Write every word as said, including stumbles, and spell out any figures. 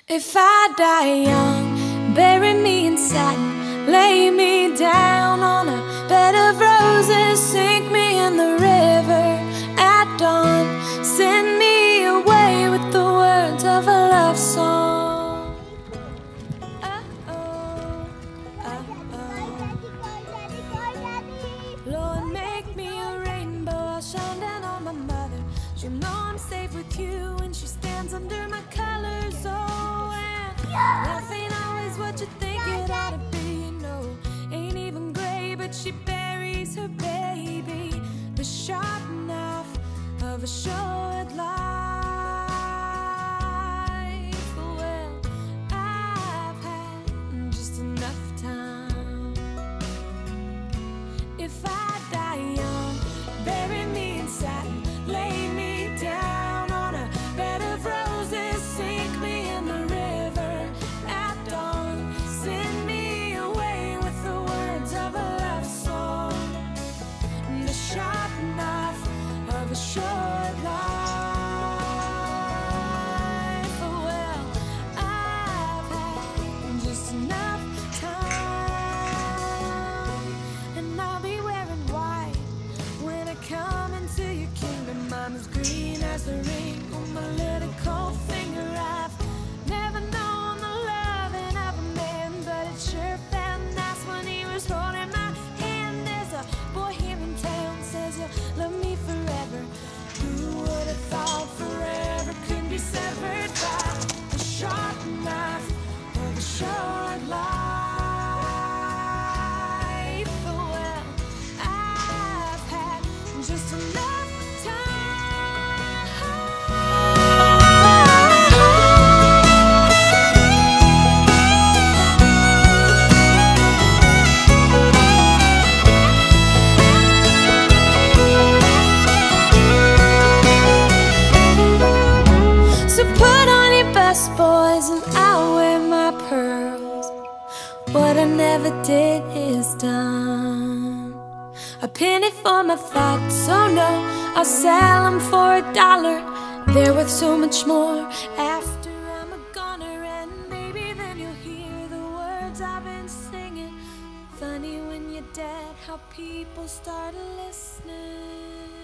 If I die young, bury me in satin, lay me down on a bed of roses, sink me in the river at dawn, send me away with the words of a love song. Uh-oh, uh-oh. Lord, make me a rainbow, I'll shine down on my mother. She'll know I'm safe with you when she stands under my colors. Oh, and life ain't always what you think it ought to be. No, ain't even gray, but she buries her baby. The sharp knife of a short life. Well, I've had just enough time. If I die young, bury me in satin, lay me down on a bed of roses, sink me in the river at dawn, send me away with the words of a love song. The sharp knife of a short life. Well, I've had just enough time, and I'll be wearing white when I come into your kingdom. I'm as green as the ring on my little cold finger. I've never known the loving of a man, but it sure felt nice when he was holding my hand. There's a boy here in town says you'll love me forever. Who would have thought forever could be severed by the sharp knife of a short life? Well, I've had just enough time. So put on your best, boys, and I'll wear my pearls. What I never did is done. A penny for my thoughts, oh no, I'll sell them for a dollar. They're worth so much more after I'm a goner, and maybe then you'll hear the words I've been singing. Funny when you're dead how people start listening.